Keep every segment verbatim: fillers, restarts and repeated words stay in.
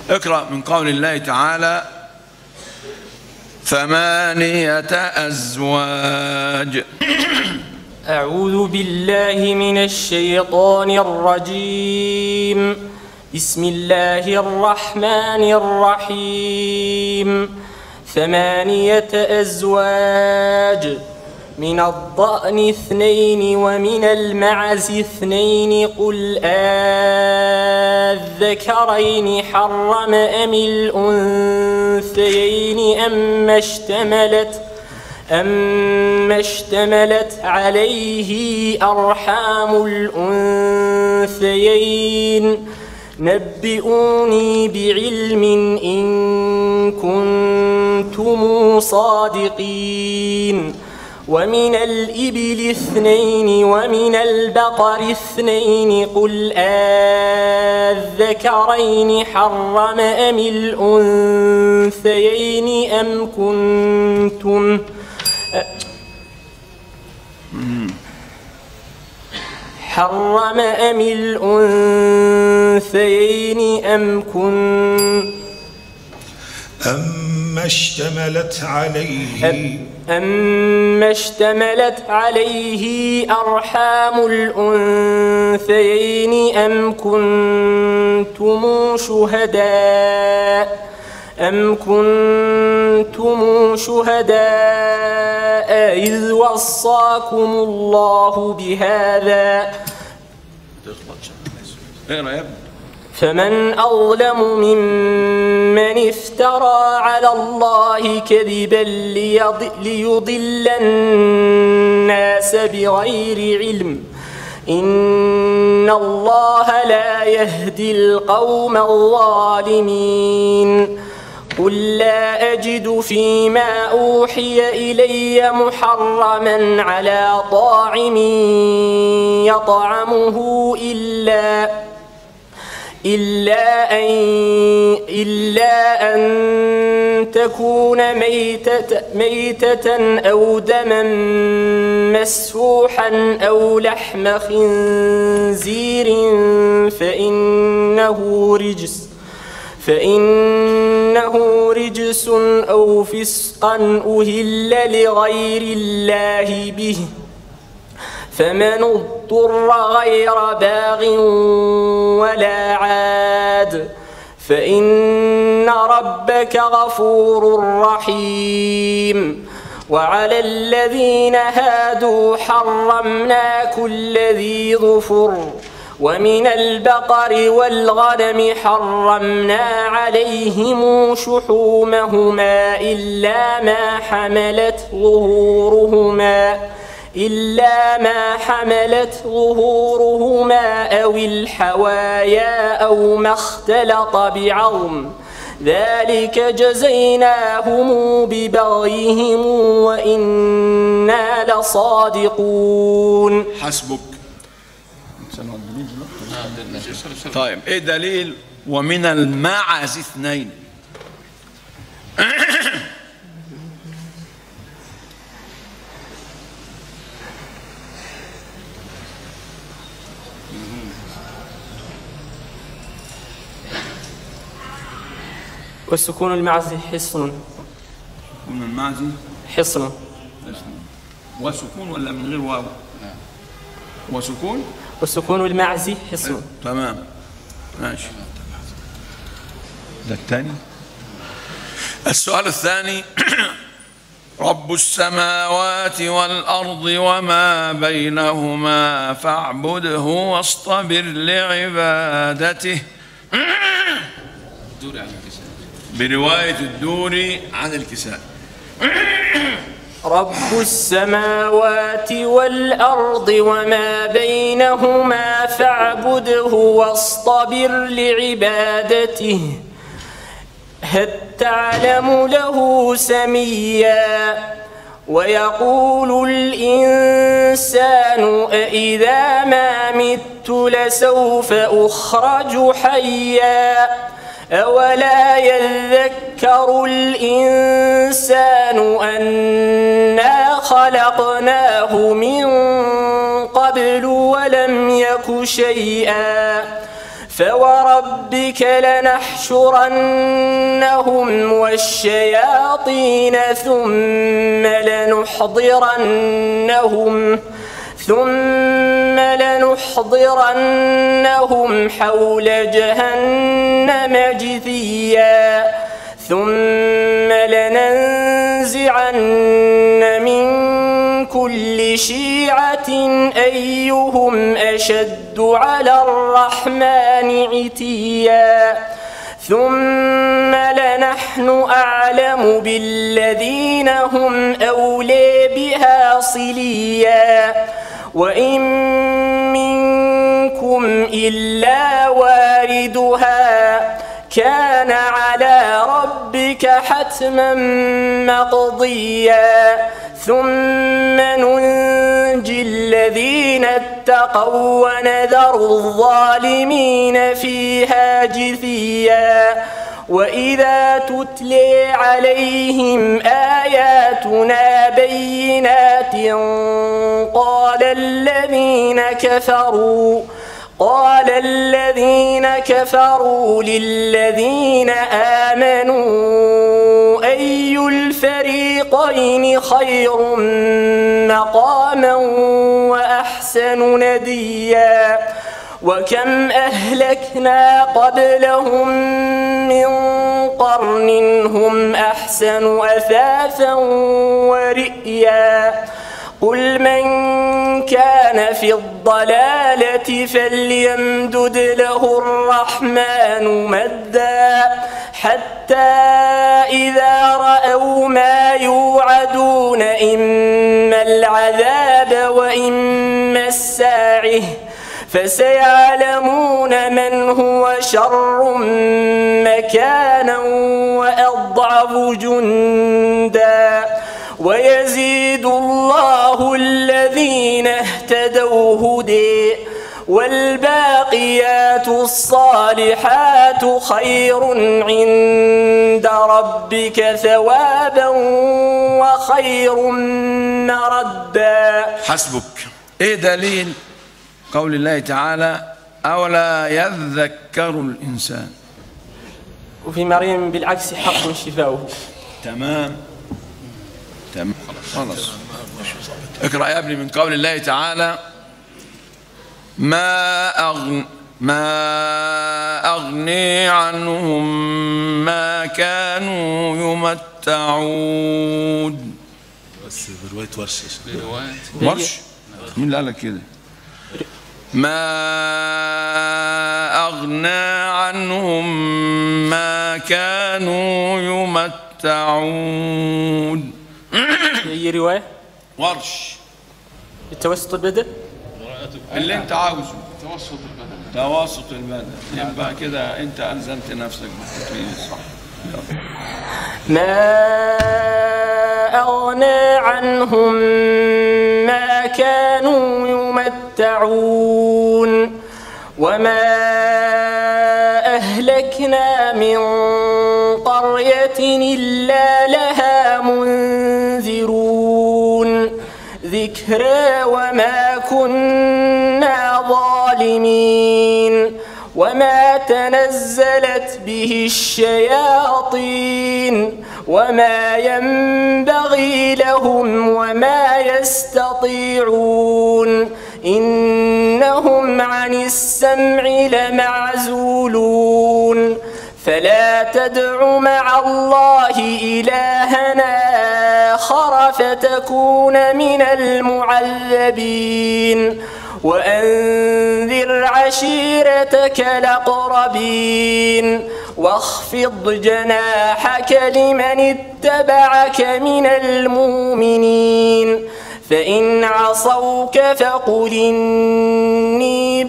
اقرأ من قول الله تعالى ثمانية أزواج. أعوذ بالله من الشيطان الرجيم. بسم الله الرحمن الرحيم. ثمانية أزواج من الضأن اثنين ومن المعز اثنين قل آذكرين حرم أم الأنثيين أما اشتملت أما اشتملت عليه أرحام الأنثيين نبئوني بعلم إن كنتم صادقين. ومن الإبل اثنين ومن البقر اثنين قل آذكرين حرم أم الأنثيين أم كنتم حرم أم الأنثيين أم كنتم أما اشتملت عليه أما اشتملت عليه أرحام الأنثيين أم كنتم شهداء أم كنتم شهداء إذ وصاكم الله بهذا فمن أظلم ممن افترى على الله كذبا ليضل الناس بغير علم إن الله لا يهدي القوم الظالمين. قل لا أجد فيما أوحي إلي محرما على طاعم يطعمه إلا إلا أن إلا أن تكون ميتة ميتة أو دما مسفوحا أو لحم خنزير فإنه رجس فإنه رجس أو فسقا أهل لغير الله به فمن اضطر غير باغ ولا عاد فإن ربك غفور رحيم. وعلى الذين هادوا حرمنا كل ذي ظفر ومن البقر والغنم حرمنا عليهم شحومهما إلا ما حملت ظهورهما إلا ما حملت ظهورهما أو الحوايا أو ما اختلط بعظم ذلك جزيناهم ببغيهم وإنا لصادقون. حسبك. طيب ايه دليل ومن الماعز اثنين؟ وسكون المعز حصن. سكون المعز حصن. وسكون ولا من غير واو؟ وسكون وسكون المعز حصن. تمام ماشي. ده الثاني. السؤال الثاني رب السماوات والأرض وما بينهما فاعبده واصطبر لعبادته. برواية الدوري عن الكساء. رب السماوات والأرض وما بينهما فاعبده واصطبر لعبادته هل تعلم له سميا. ويقول الإنسان أإذا ما مت لسوف أخرج حيا أولا يذكر الإنسان أنا خلقناه من قبل ولم يك شيئا فوربك لنحشرنهم والشياطين ثم لنحضرنهم ثم لنحضرنهم حول جهنم جثيا ثم لننزعن من كل شيعة أيهم أشد على الرحمن عتيا ثم لنحن أعلم بالذين هم أولي بها صليا وإن منكم إلا واردها كان على ربك حتما مقضيا ثم ننجي الذين اتقوا ونذر الظالمين فيها جثيا وإذا تتلي عليهم آياتنا بينات قال الذين كفروا قال الذين كفروا للذين آمنوا أي الفريقين خير مقاما وأحسن نديا وكم أهلكنا قبلهم من قرن هم أحسن أثاثا ورئيا قل من كان في الضلالة فليمدد له الرحمن مدا حتى إذا رأوا ما يوعدون إما العذاب وإما الساعة فسيعلمون من هو شر مكانا وأضعف جندا ويزيد الله الذين اهتدوا هدى والباقيات الصالحات خير عند ربك ثوابا وخير مردا. حسبك. ايه دليل قول الله تعالى أولا يذكر الإنسان؟ وفي مريم بالعكس حق شفاؤه. تمام تمام خلاص. اقرأ يا ابني من قول الله تعالى ما أغن ما أغني عنهم ما كانوا يمتعون. بس برواية ورش. ورش؟ مين اللي قال لك كده؟ ما أغنى عنهم ما كانوا يمتعون. هي رواية؟ ورش. التوسط البدل؟ اللي انت عاوزه. توسط البدل. توسط البدل. يبقى كده انت ألزمت نفسك بالتطويل الصح. ما أغنى عنهم ما كانوا يمتعون وما أهلكنا من قرية إلا لها منذرون ذكرى وما كنا ظالمين وما تنزلت به الشياطين وما ينبغي لهم وما يستطيعون إنهم عن السمع لمعزولون فلا تدع مع الله إلهنا آخر فتكون من المعذبين وأنذر عشيرتك الأقربين واخفض جناحك لمن اتبعك من المؤمنين فإن عصوك فقل إني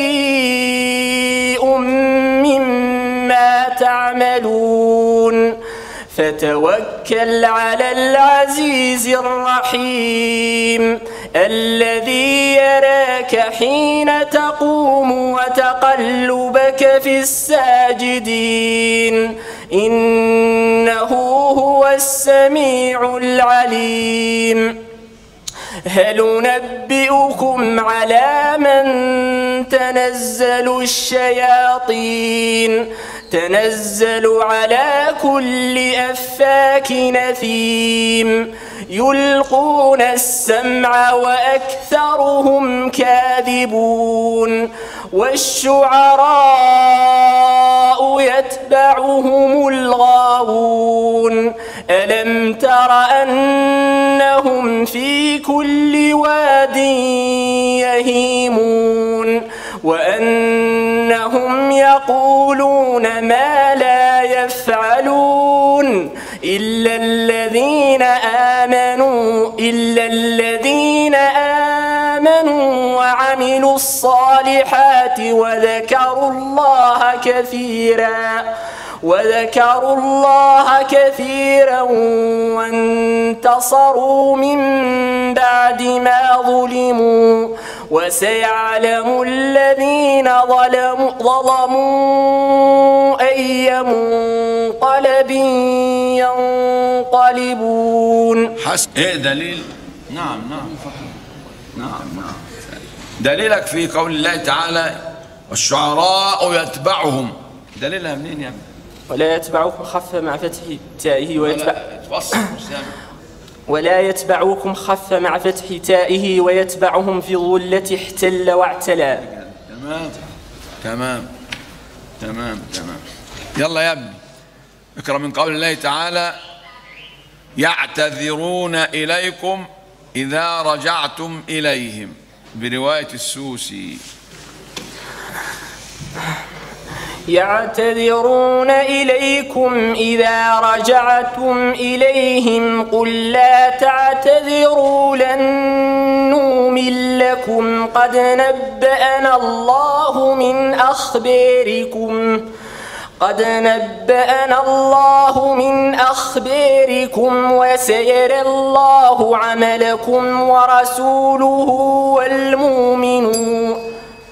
بريء مما تعملون فتوكل على العزيز الرحيم الذي يراك حين تقوم وتقلبك في الساجدين إنه هو السميع العليم هل ننبئكم على من تنزل الشياطين تنزل على كل أفاك نثيم يلقون السمع وأكثرهم كاذبون والشعراء يتبعهم الغاوون ألم تر أنهم في كل واد يهيمون وأنهم يقولون ما لا يفعلون إلا الذين آمنوا إلا الذين آمنوا وعملوا الصالحات وذكروا الله كثيرا وذكروا الله كثيرا وانتصروا من بعد ما ظلموا وسيعلم الذين ظلموا, ظلموا أي منقلب ينقلبون. حسن. ايه دليل؟ نعم نعم نعم نعم دليلك في قول الله تعالى والشعراء يتبعهم، دليلها منين يا ابني؟ ولا يتبعكم خف مع فتح تائه ويتبع تفصل ولا يتبعوكم خف مع فتح تائه ويتبعهم في الظلة احتل واعتلى. تمام تمام تمام تمام. يلا يا ابني اقرأ من قول الله تعالى يعتذرون إليكم إذا رجعتم إليهم برواية السوسي. يعتذرون إليكم إذا رجعتم إليهم قل لا تعتذروا لن نؤمن لكم قد نبأنا الله من أخباركم قد نبأنا الله من أخباركم وسيرى الله عملكم ورسوله والمؤمنون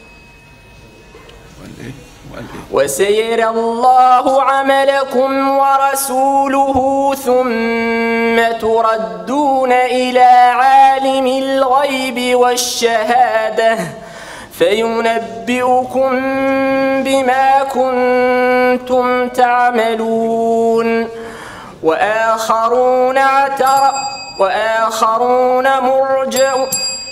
وسيرى الله عملكم ورسوله ثم تردون إلى عالم الغيب والشهادة فينبئكم بما كنتم تعملون. وآخرون اعترف وآخرون مرجعون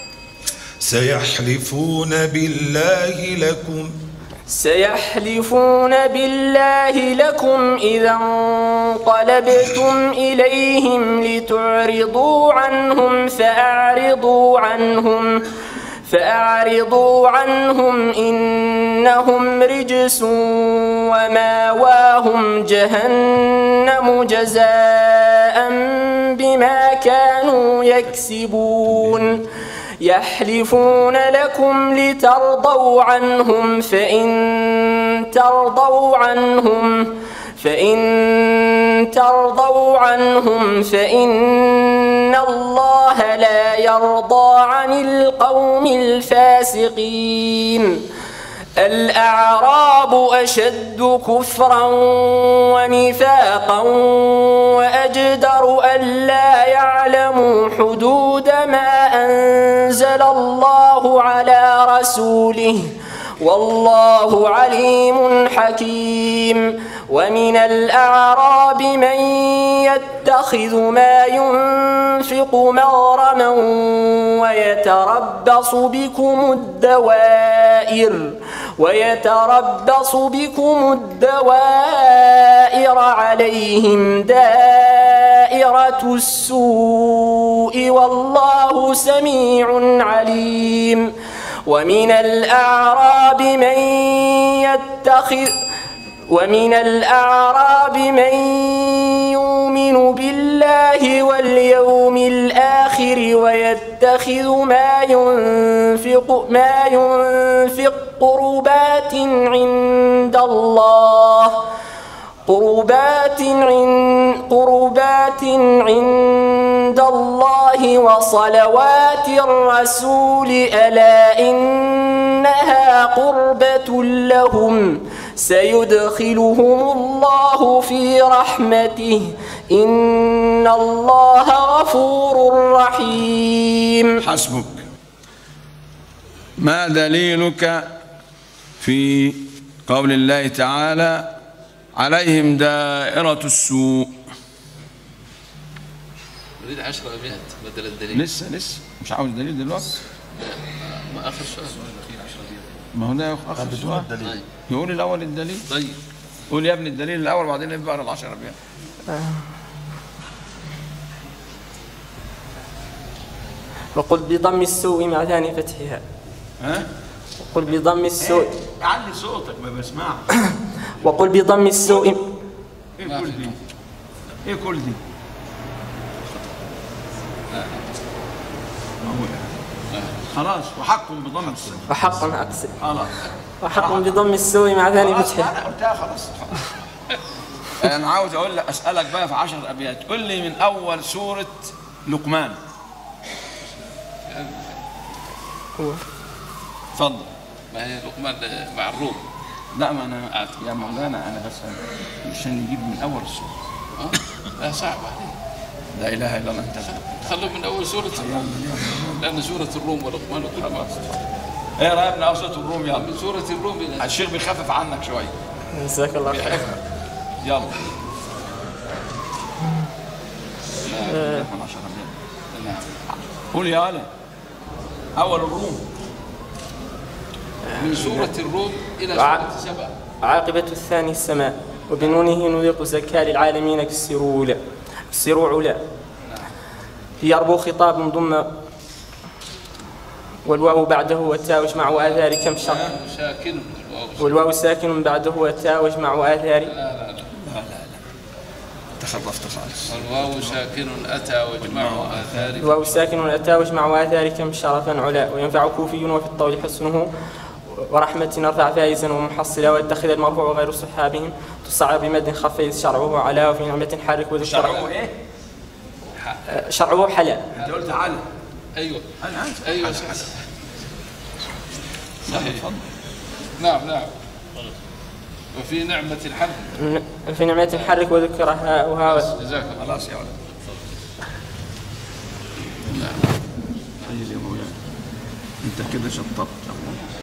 سيحلفون بالله لكم سيحلفون بالله لكم إذا انقلبتم إليهم لتعرضوا عنهم فأعرضوا عنهم فأعرضوا عنهم إنهم رجس وماواهم جهنم جزاء بما كانوا يكسبون. يحلفون لكم لترضوا عنهم فإن ترضوا عنهم فإن ترضوا عنهم فإن الله لا يرضى عن القوم الفاسقين. الأعراب أشد كفرا ونفاقا وأجدر ألا يعلموا حدود ما أنزل الله على رسوله والله عليم حكيم. ومن الأعراب من يتخذ ما ينفق مغرما ويتربص بكم الدوائر ويتربص بكم الدوائر عليهم دائرة السوء والله سميع عليم. ومن الأعراب من يتخذ ومن الأعراب من يؤمن بالله واليوم الآخر ويتخذ ما ينفق ما ينفق قربات عند الله قربات عند قربات عند الله وصلوات الرسول ألا إنها قربة لهم سيدخلهم الله في رحمته إن الله غفور رحيم. حسبك. ما دليلك في قول الله تعالى عليهم دائرة السوء؟ نريد عشر أبيات بدل الدليل. لسه لسه مش عاوز دليل دلوقتي. ما آخر سؤال. ما هو ده آخر سؤال. طيب. يقول الأول الدليل. طيب. قول يا ابني الدليل الأول وبعدين نبقى على العشر أبيات. وقل بضم السوء مع ثاني فتحها. ها؟ وقل بضم السوء. علي صوتك ما بسمعش. وقل بضم السوء. ايه كل دي؟ ايه كل دي؟ خلاص وحق بضم السوء. وحق أقصد. خلاص. وحق بضم السوء مع ثاني فتحها. انا قلتها خلاص. انا عاوز اقول لك اسالك بقى في عشر ابيات. قل لي من اول سوره لقمان. هو. اتفضل. ما هي لقمان مع الروم. لا ما انا يا مولانا انا بس عشان نجيب من اول السوره. أه؟ لا صعب عليك. لا اله الا الله. انت خلوا من اول سوره الروم لان سوره الروم ولقمان وكلها. ايه رايك من اول سوره الروم؟ يلا من سوره الروم إلى الشيخ بيخفف عنك شويه. جزاك الله خير. يلا. نعم. قول يا ولد اول الروم. من سوره الروم الى سوره سبأ. عاقبة الثاني السماء وبنونه نذيق زكاة للعالمين كسروا لا كسروا علا. في أربو خطاب ضم والواو بعده والتاء واجمع آثار كم شرط. ساكن والواو ساكن بعده والتاء واجمع آثار. لا لا لا لا تخلفت خالص. والواو ساكن أتى واجمع آثار. الواو ساكن أتى واجمع آثار كم شرفا علا. وينفع كوفي وفي الطول حسنه ورحمة نرفع فائزا ومحصلا ويتخذ المرفوع غير صحابهم تصعب بمد خفيف شرعه على وفي نعمة حرك وذكر. شرعه ايه؟ شرعه حلا. انت قلت على. ايوه انا عارف. ايوه صح. صحيح. نعم نعم. وفي نعمة الحرك. في نعمة الحرك وذكرها وها. جزاك الله. خلاص يا ولد. نعم. طيب يا مولانا انت كده شطبت.